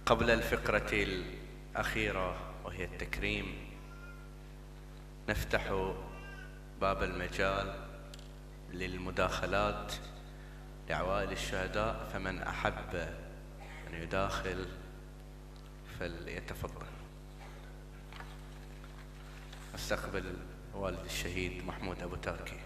قبل الفقرة الأخيرة وهي التكريم نفتح باب المجال للمداخلات لعوائل الشهداء، فمن أحب أن يداخل فليتفضل. استقبل والد الشهيد محمود أبو تاكي.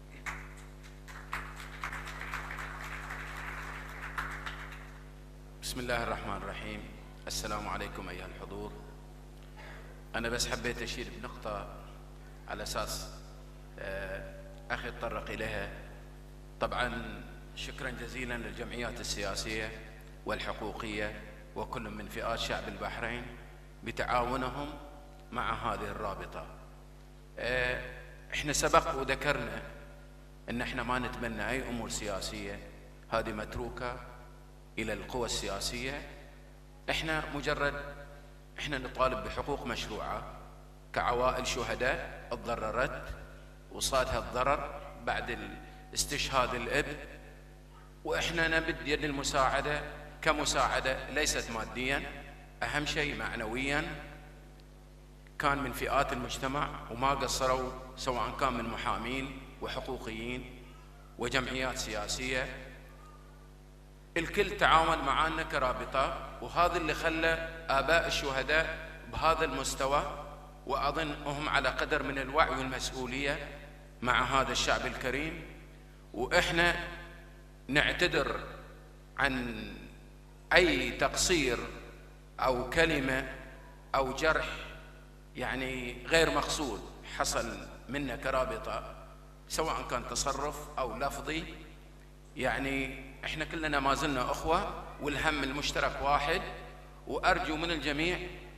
بسم الله الرحمن الرحيم. السلام عليكم أيها الحضور. أنا بس حبيت أشير بنقطة على أساس أخي تطرق إليها. طبعا شكرا جزيلا للجمعيات السياسية والحقوقية وكل من فئات شعب البحرين بتعاونهم مع هذه الرابطة. احنا سبق وذكرنا ان احنا ما نتبنى اي امور سياسية، هذه متروكة الى القوى السياسية. احنا نطالب بحقوق مشروعة كعوائل شهداء اتضررت وصادها الضرر بعد استشهاد الاب، واحنا نبد يد المساعدة كمساعدة ليست ماديا، اهم شيء معنويا. كان من فئات المجتمع وما قصروا، سواء كان من محامين وحقوقيين وجمعيات سياسية، الكل تعاون معنا كرابطة، وهذا اللي خلى آباء الشهداء بهذا المستوى، وأظن هم على قدر من الوعي والمسؤولية مع هذا الشعب الكريم. وإحنا نعتذر عن أي تقصير أو كلمة أو جرح يعني غير مقصود حصل منا كرابطة، سواء كان تصرف أو لفظي. يعني احنا كلنا ما زلنا أخوة والهم المشترك واحد، وأرجو من الجميع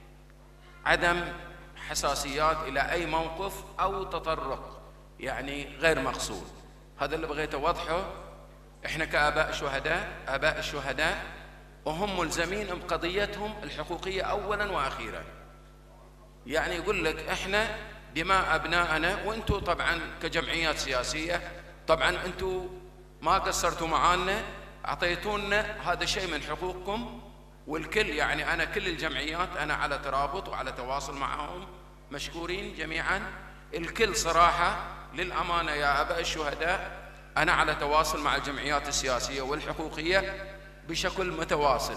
عدم حساسيات إلى أي موقف أو تطرق يعني غير مقصود. هذا اللي بغيت أوضحه. احنا كآباء شهداء، آباء الشهداء وهم ملزمين بقضيتهم الحقوقية أولا وأخيرا. يعني يقول لك احنا دماء أبنائنا، وانتم طبعا كجمعيات سياسية طبعا انتم ما قصرتوا معانا، أعطيتونا هذا شيء من حقوقكم. والكل يعني أنا كل الجمعيات أنا على ترابط وعلى تواصل معهم، مشكورين جميعا الكل. صراحة للأمانة يا آباء الشهداء أنا على تواصل مع الجمعيات السياسية والحقوقية بشكل متواصل،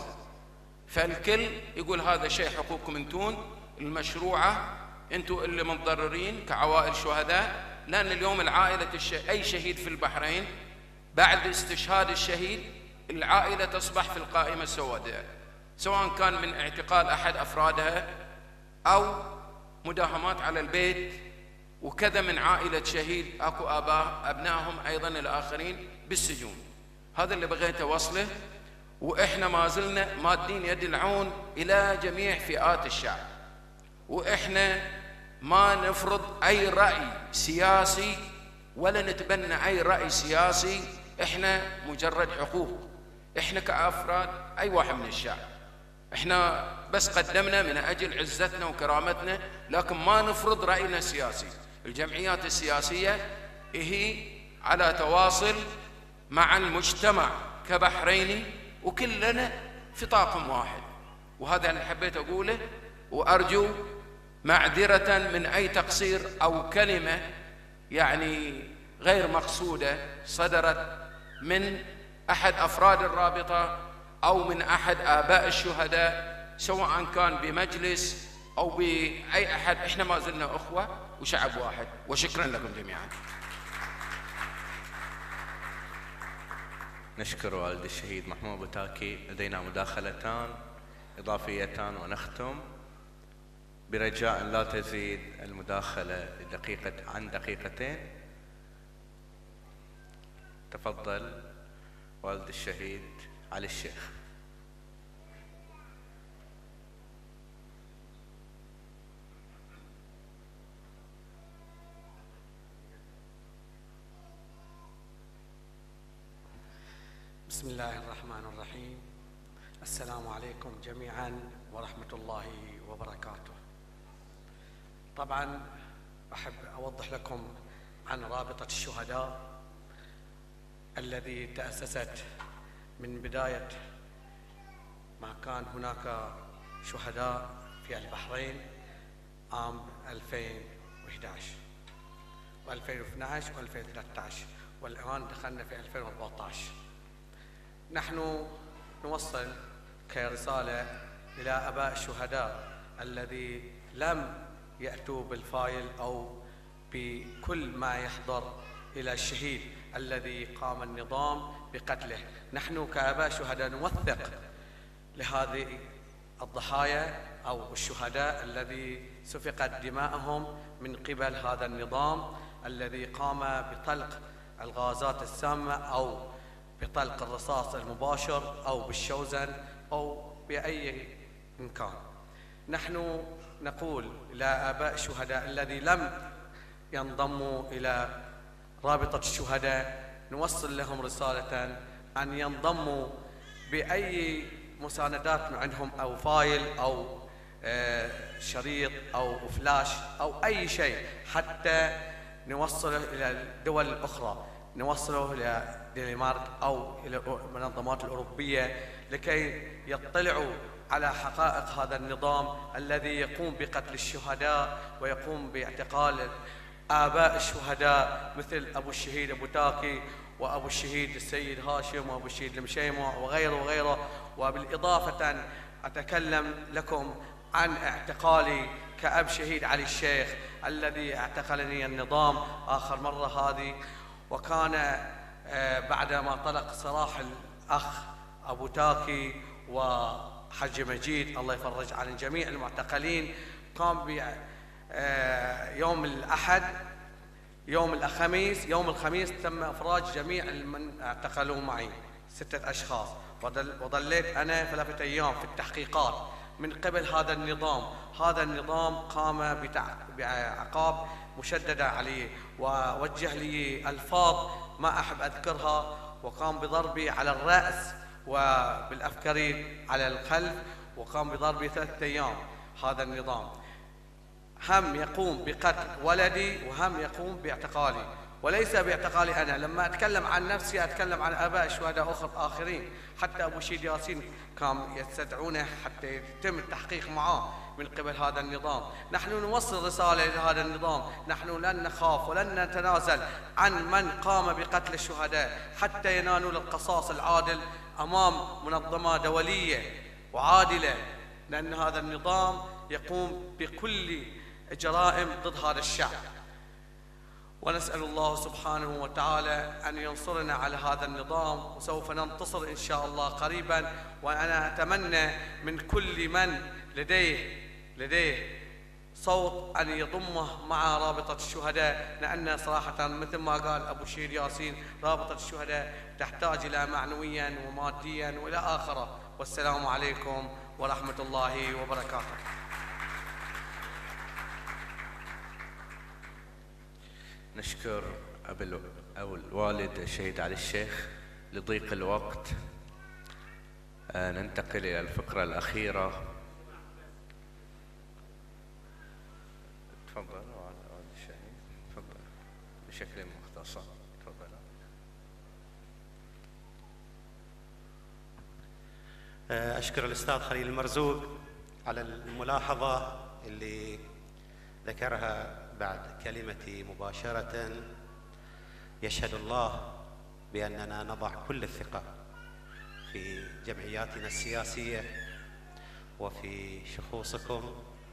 فالكل يقول هذا شيء حقوقكم انتون المشروعة، انتوا اللي متضررين كعوائل شهداء. لأن اليوم العائلة أي شهيد في البحرين بعد استشهاد الشهيد العائلة تصبح في القائمة السوداء، سواء كان من اعتقال أحد أفرادها أو مداهمات على البيت، وكذا من عائلة شهيد أكو أبنائهم أيضا الآخرين بالسجون. هذا اللي بغيت أوصله. وإحنا ما زلنا مادين يد العون إلى جميع فئات الشعب، وإحنا ما نفرض أي رأي سياسي ولا نتبنى أي رأي سياسي. إحنا مجرد حقوق، إحنا كأفراد أي واحد من الشعب، إحنا بس قدمنا من أجل عزتنا وكرامتنا، لكن ما نفرض رأينا السياسي. الجمعيات السياسية هي على تواصل مع المجتمع كبحريني، وكلنا في طاقم واحد. وهذا اللي حبيت أقوله، وأرجو معذرة من أي تقصير أو كلمة يعني غير مقصودة صدرت من أحد أفراد الرابطة أو من أحد آباء الشهداء، سواء كان بمجلس أو بأي أحد. إحنا ما زلنا أخوة وشعب واحد، وشكرا لكم جميعا. نشكر والد الشهيد محمود أبو تاكي. لدينا مداخلتان إضافيتان ونختم، برجاء لا تزيد المداخلة عن دقيقتين. تفضل والد الشهيد علي الشيخ. بسم الله الرحمن الرحيم. السلام عليكم جميعا ورحمة الله وبركاته. طبعا أحب أوضح لكم عن رابطة الشهداء الذي تأسست من بداية ما كان هناك شهداء في البحرين عام 2011 و2012 و2013، والآن دخلنا في 2014. نحن نوصل كرسالة إلى آباء الشهداء الذي لم يأتوا بالفايل أو بكل ما يحضر إلى الشهيد الذي قام النظام بقتله. نحن كآباء شهداء نوثق لهذه الضحايا أو الشهداء الذي سفكت دماءهم من قبل هذا النظام الذي قام بطلق الغازات السامة أو بطلق الرصاص المباشر أو بالشوزن أو بأي مكان. نحن نقول إلى آباء الشهداء الذي لم ينضموا إلى رابطة الشهداء، نوصل لهم رسالة أن ينضموا بأي مساندات من عندهم أو فايل أو شريط أو فلاش أو أي شيء حتى نوصله إلى الدول الأخرى، نوصله إلى دنمارك أو إلى المنظمات الأوروبية لكي يطلعوا على حقائق هذا النظام الذي يقوم بقتل الشهداء ويقوم باعتقال آباء الشهداء مثل أبو الشهيد أبو تاكي وأبو الشهيد السيد هاشم وأبو الشهيد المشيمة وغيره وغيره. وبالإضافة أتكلم لكم عن اعتقالي كأب شهيد علي الشيخ الذي اعتقلني النظام آخر مرة هذه، وكان بعدما طلق سراح الأخ أبو تاكي وحج مجيد الله يفرج عن جميع المعتقلين، قام يوم الأحد يوم الخميس تم إفراج جميع من اعتقلوا معي 6 أشخاص، وظليت أنا 3 أيام في التحقيقات من قبل هذا النظام. هذا النظام قام بعقاب مشددة علي ووجه لي ألفاظ ما أحب أذكرها، وقام بضربي على الرأس وبالأفكرين على الخلف، وقام بضربي 3 أيام. هذا النظام هم يقوم بقتل ولدي وهم يقوم باعتقالي، وليس باعتقالي أنا. لما أتكلم عن نفسي أتكلم عن آباء شهداء آخرين، حتى أبو شهيد ياسين كان يستدعونه حتى يتم التحقيق معه من قبل هذا النظام. نحن نوصل رسالة لهذا النظام، نحن لن نخاف ولن نتنازل عن من قام بقتل الشهداء حتى ينالوا القصاص العادل أمام منظمة دولية وعادلة، لأن هذا النظام يقوم بكل جرائم ضد هذا الشعب. ونسأل الله سبحانه وتعالى أن ينصرنا على هذا النظام، وسوف ننتصر إن شاء الله قريبا. وأنا أتمنى من كل من لديه صوت أن يضمه مع رابطة الشهداء، لأن صراحة مثل ما قال أبو شهيد ياسين رابطة الشهداء تحتاج إلى معنويا وماديا وإلى آخره. والسلام عليكم ورحمة الله وبركاته. نشكر أبو الوالد الشهيد علي الشيخ. لضيق الوقت ننتقل إلى الفقرة الأخيرة. تفضل والد الشهيد، تفضل بشكل مختصر. تفضل. أشكر الأستاذ خليل المرزوق على الملاحظة اللي ذكرها بعد كلمتي مباشرة. يشهد الله بأننا نضع كل الثقة في جمعياتنا السياسية وفي شخوصكم،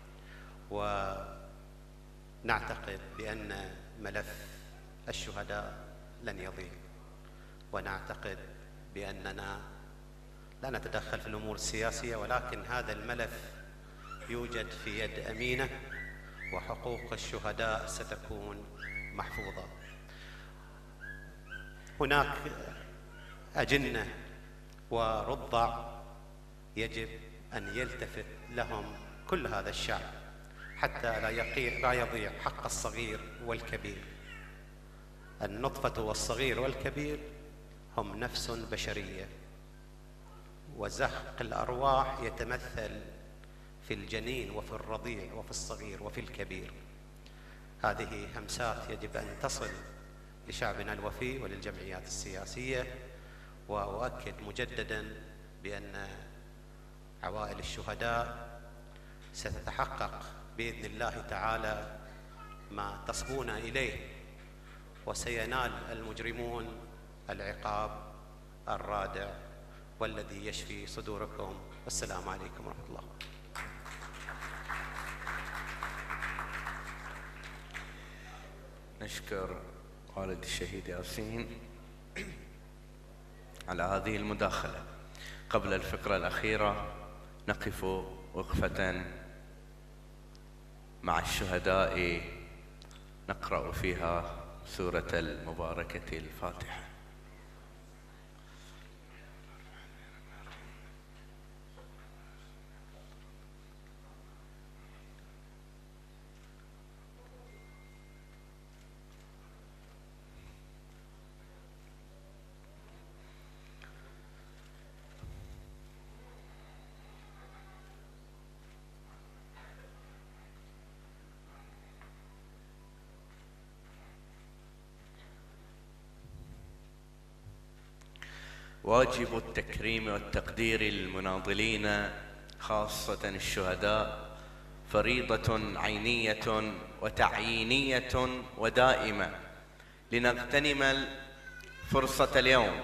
ونعتقد بأن ملف الشهداء لن يضيع، ونعتقد بأننا لا نتدخل في الأمور السياسية، ولكن هذا الملف يوجد في يد أمينة، وحقوق الشهداء ستكون محفوظة. هناك أجنة ورضع يجب أن يلتفت لهم كل هذا الشعب حتى لا يضيع حق الصغير والكبير. النطفة والصغير والكبير هم نفس بشرية، وزهق الأرواح يتمثل في الجنين وفي الرضيع وفي الصغير وفي الكبير. هذه همسات يجب أن تصل لشعبنا الوفي وللجمعيات السياسية. وأؤكد مجددا بأن عوائل الشهداء ستتحقق بإذن الله تعالى ما تصبون إليه، وسينال المجرمون العقاب الرادع والذي يشفي صدوركم. والسلام عليكم ورحمة الله. نشكر والد الشهيد ياسين على هذه المداخلة. قبل الفقرة الأخيرة نقف وقفة مع الشهداء نقرأ فيها سورة المباركة الفاتحة. واجب التكريم والتقدير المناضلين خاصة الشهداء فريضة عينية وتعيينية ودائمة، لنغتنم الفرصة اليوم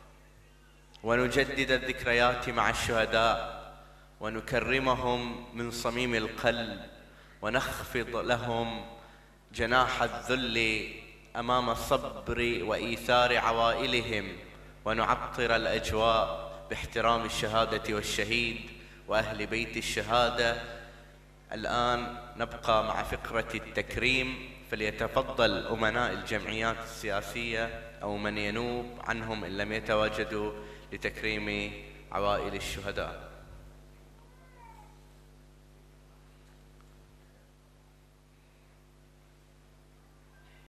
ونجدد الذكريات مع الشهداء ونكرمهم من صميم القلب ونخفض لهم جناح الذل أمام الصبر وإيثار عوائلهم، ونعطر الأجواء باحترام الشهادة والشهيد وأهل بيت الشهادة. الآن نبقى مع فقرة التكريم، فليتفضل أمناء الجمعيات السياسية أو من ينوب عنهم إن لم يتواجدوا لتكريم عوائل الشهداء.